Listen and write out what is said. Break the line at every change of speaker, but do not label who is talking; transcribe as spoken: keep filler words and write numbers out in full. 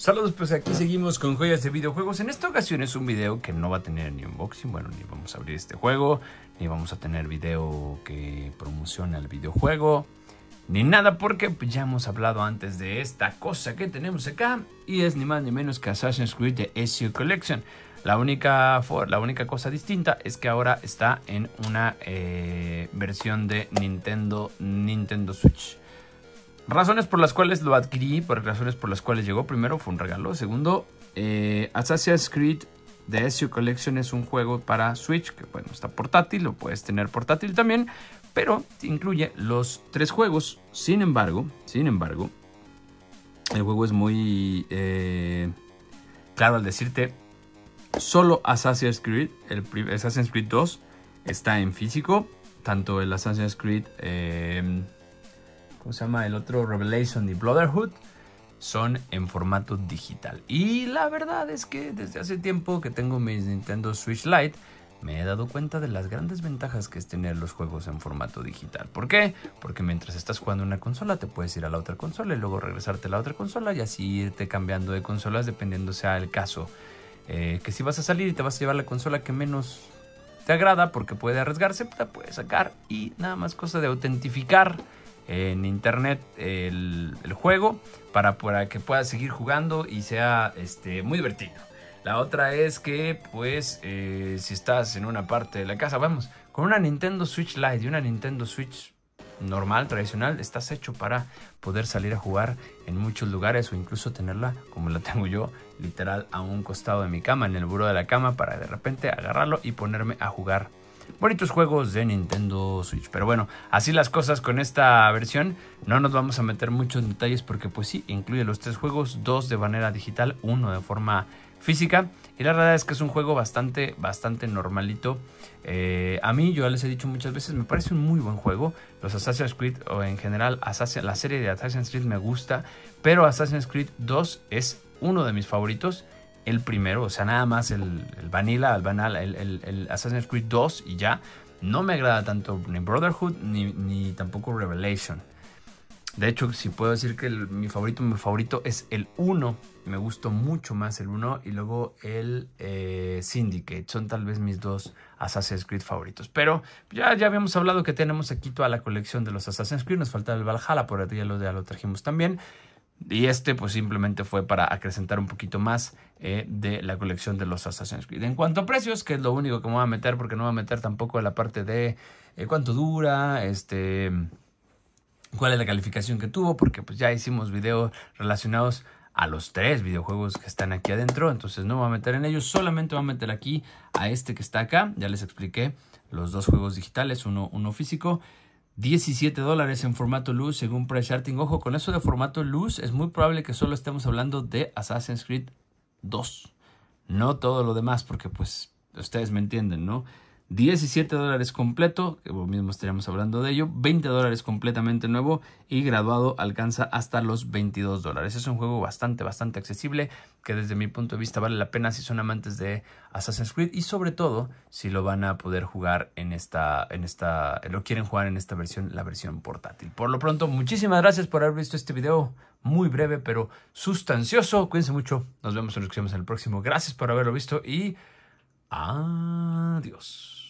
Saludos, pues aquí seguimos con joyas de videojuegos. En esta ocasión es un video que no va a tener ni unboxing, bueno, ni vamos a abrir este juego, ni vamos a tener video que promociona el videojuego, ni nada, porque pues, ya hemos hablado antes de esta cosa que tenemos acá, y es ni más ni menos que Assassin's Creed The Ezio Collection. La única, la única cosa distinta es que ahora está en una eh, versión de Nintendo, Nintendo Switch. Razones por las cuales lo adquirí, por razones por las cuales llegó. Primero, fue un regalo. Segundo, eh, Assassin's Creed The Ezio Collection es un juego para Switch, que bueno, está portátil, lo puedes tener portátil también, pero incluye los tres juegos. Sin embargo, sin embargo, el juego es muy eh, claro al decirte, solo Assassin's Creed, el Assassin's Creed dos está en físico, tanto el Assassin's Creed... Eh, ¿Cómo se llama? El otro, Revelation y Brotherhood, son en formato digital. Y la verdad es que desde hace tiempo que tengo mis Nintendo Switch Lite, me he dado cuenta de las grandes ventajas que es tener los juegos en formato digital. ¿Por qué? Porque mientras estás jugando una consola, te puedes ir a la otra consola y luego regresarte a la otra consola y así irte cambiando de consolas dependiendo sea el caso. Eh, que si vas a salir y te vas a llevar la consola que menos te agrada porque puede arriesgarse, te puedes sacar y nada más cosa de autentificar en internet el, el juego para, para que puedas seguir jugando y sea este, muy divertido. La otra es que pues eh, si estás en una parte de la casa, vamos, con una Nintendo Switch Lite y una Nintendo Switch normal, tradicional, estás hecho para poder salir a jugar en muchos lugares o incluso tenerla como la tengo yo, literal a un costado de mi cama, en el buró de la cama, para de repente agarrarlo y ponerme a jugar bonitos juegos de Nintendo Switch. Pero bueno, así las cosas con esta versión. No nos vamos a meter muchos detalles porque pues sí, incluye los tres juegos, dos de manera digital, uno de forma física. Y la verdad es que es un juego bastante, bastante normalito. Eh, a mí, yo les he dicho muchas veces, me parece un muy buen juego. Los Assassin's Creed, o en general Assassin, la serie de Assassin's Creed me gusta. Pero Assassin's Creed dos es uno de mis favoritos. El primero, o sea, nada más el, el Vanilla, el, banal, el, el, el Assassin's Creed dos y ya. No me agrada tanto ni Brotherhood ni, ni tampoco Revelation. De hecho, si puedo decir que el, mi favorito, mi favorito es el uno. Me gustó mucho más el uno y luego el eh, Syndicate. Son tal vez mis dos Assassin's Creed favoritos. Pero ya, ya habíamos hablado que tenemos aquí toda la colección de los Assassin's Creed. Nos faltaba el Valhalla, por ahí ya lo, ya lo trajimos también. Y este pues simplemente fue para acrecentar un poquito más eh, de la colección de los Assassin's Creed. En cuanto a precios, que es lo único que me voy a meter, porque no voy a meter tampoco la parte de eh, cuánto dura, este, cuál es la calificación que tuvo, porque pues ya hicimos videos relacionados a los tres videojuegos que están aquí adentro. Entonces no me voy a meter en ellos, solamente voy a meter aquí a este que está acá. Ya les expliqué los dos juegos digitales, uno, uno físico. diecisiete dólares en formato luz según Price Charting. Ojo, con eso de formato luz es muy probable que solo estemos hablando de Assassin's Creed dos. No todo lo demás, porque pues ustedes me entienden, ¿no? diecisiete dólares completo, que mismo estaríamos hablando de ello. veinte dólares completamente nuevo y graduado alcanza hasta los veintidós dólares. Es un juego bastante, bastante accesible que desde mi punto de vista vale la pena si son amantes de Assassin's Creed y sobre todo si lo van a poder jugar en esta, en esta, lo quieren jugar en esta versión, la versión portátil. Por lo pronto, muchísimas gracias por haber visto este video muy breve pero sustancioso. Cuídense mucho, nos vemos en el próximo. Gracias por haberlo visto y adiós.